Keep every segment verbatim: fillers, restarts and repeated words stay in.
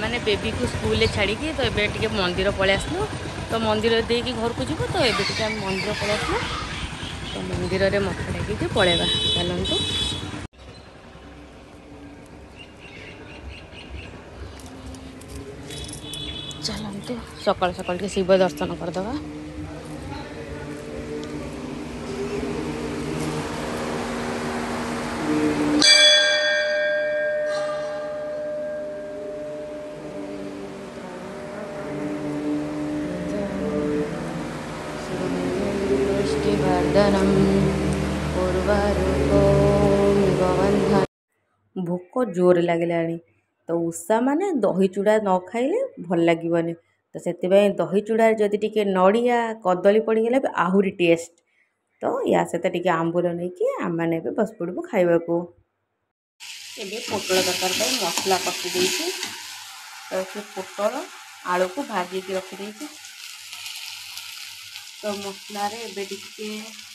मैंने बेबी को स्कूल छाड़ी तो ये टे मंदिर पलि आसलु तो मंदिर देकी घर को जीव तो ये टे मंदिर पलि आसलु तो मंदिर में मथा टेक पलैबा चलतु चलतु सकाल सकाल के शिव दर्शन करदे। भोक जोर लगे तो उषा माने दही चूड़ा न खाइले भल लगे तो से दही चूड़ा जदि टिके नड़िया कदली पड़गला भी आहरी टेस्ट तो या सहित टिके आंबुल नहीं कि आम मैंने बस पड़ू खावा को ये पोटल तरकारी मसला पकई तो से पोटल आलू को भाजी रखी तो मसला टिके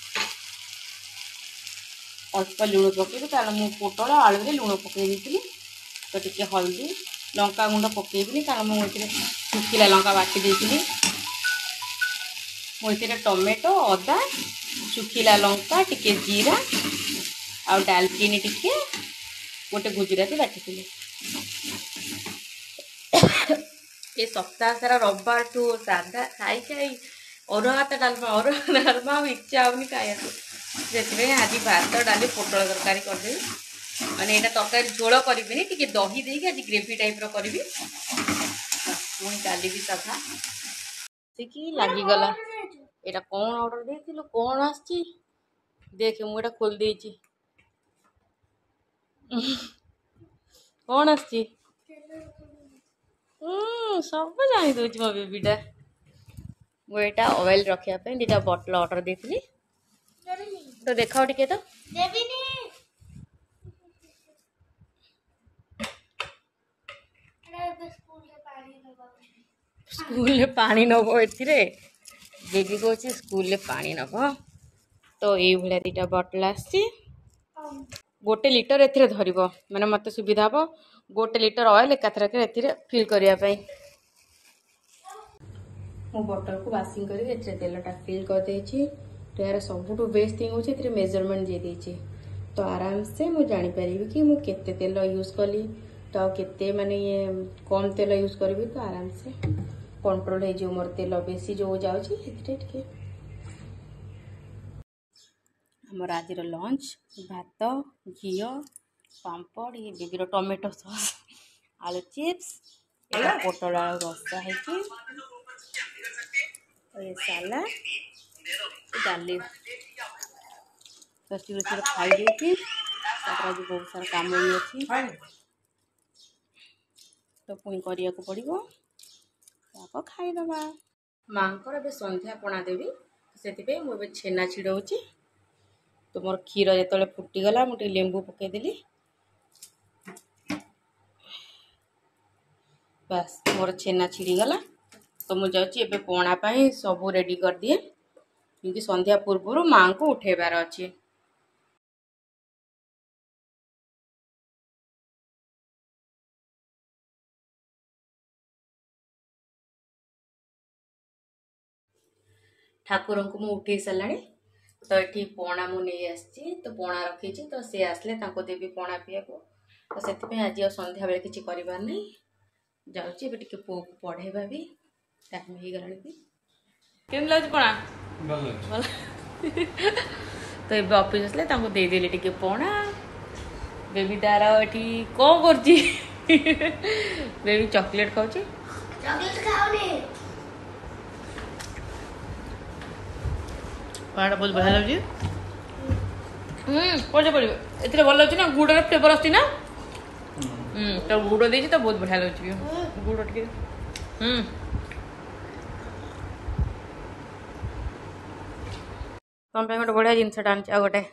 अल्प लुण पकईबी कारण मु पोटल आलू में लुण पकई दी तो टिके हल्दी लंका गुंड पकईबी कारण मुझे शुखिला लंका बाटी देती मुझे टमेटो अदा शुखिला लंका टिके जीरा आ डालचीनी टिके गोटे गुजराती बाटी ये सप्ताह सारा रविवार ठू साधा खाई खाई अरुआ भात डालमा अरुआ डालमा इच्छा होनी खाया से आज भात डाली पोटल तरकारी करदेवी मैंने यहाँ तरकारी झोल करी टी दही देकी आज ग्रेवी टाइप करी पुणी डाली भी साधा कि लगिगला यहाँ कौन ऑर्डर देती कौन आसी देखे मुझे खोल दे कौन आसी सब जानी दूसरी मो बेबीटा मुझे ऑयल रखापी दुटा बटल ऑर्डर देती तो देखाओ टिके तो स्कूल पानी नब ए बेबी को स्कूल पानी नब तो ये भाया दुटा बटल आसी गोटे लिटर ए धर मैंने मत सुविधा हम गोटे लिटर ऑयल एकाथरक फिल करने मो बटल को वाशिंग कर तेलटा फिल करदे तो यार सबुठ बेस्ट थिंग हो मेजरमेंट दे देछि तो आराम से मुझे जानीपर कि मुझे तेल यूज कली तो केते माने ये कम तेल यूज करी तो आराम से कंट्रोल हो मोर तेल बेसी जो जाऊँगी हमर आज लंच भात घी पापड़ ये बेबी टमेटो सॉस आलू चिप्स ये पोटल आलू रसा है ये सालाड डाली तो चिर चिर खाई देती आज बहुत सारा काम भी अच्छी तो पुणी करने को पड़ो आप खाईदबा माँ को संध्या पणा देवी से मुझे छेना छिड़ाऊँगी तो मोर क्षीर जो फुटीगला मुझे लेंबू पकईदेली बस मोर छेना छिड़ीगला तो मुझे जाऊँगी पणा सब रेडी कर दिए क्योंकि संध्या पूर्व माँ को उठेबार अच्छे ठाकुर को मुझे उठे सारा तो ये पणा मुझे आसी तो पणा रखी तो सी आसले देवी पणा पीवा तो से आज सन्ध्या बेले किसी करार नहीं जाऊँगी टे पु को पढ़ेबा भी टाइम हो गला भी केम लगे पणा तो ये ऑफिस आसले देदेली टे पणा बेबी तार ये कौन कर बेबी चॉकलेट खाऊँ पहाड़ बहुत बढ़िया लगे पड़े पड़े ए भल लगे ना गुड़ फ्लेवर आती ना तो गुड़ दे तो बहुत बढ़िया लगे गुड़ टे तुम गोटे बढ़िया जिनस आनी आ गोटे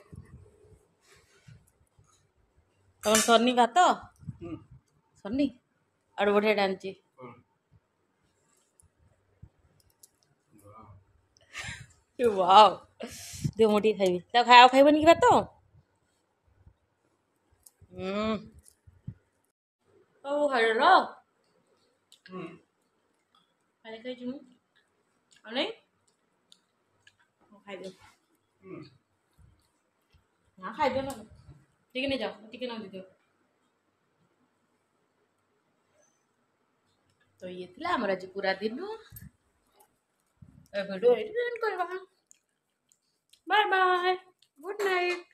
तुम सरनी भात सरनी आड़ बढ़िया आनी वाओ दे मुठी खाइबी ता खाओ खाइबनी कि भात हम्म ओ हेलो ଖାଲି ଖାଇଛୁ ମୁଁ ଆଉ ନାଇଁ ଖାଇଦିଅ ନା ଖାଇଦିଅ ନା ଟିକେ ନେଇଯାଅ ଟିକେ ନ ଦେଇଦିଅ। तो ये थिला हमर आज पूरा दिन वीडियो एडिट करवा। Bye bye good night.